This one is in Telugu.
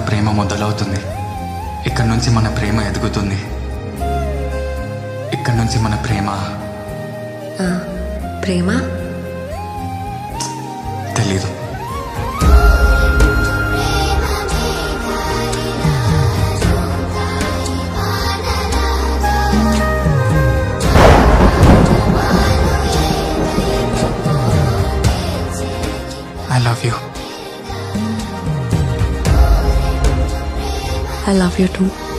ప్రేమ మొదలవుతుంది. ఇక్కడ నుంచి మన ప్రేమ ఎదుగుతుంది. ఇక్కడ నుంచి మన ప్రేమ ప్రేమ తెలీదు. I love you. I love you too.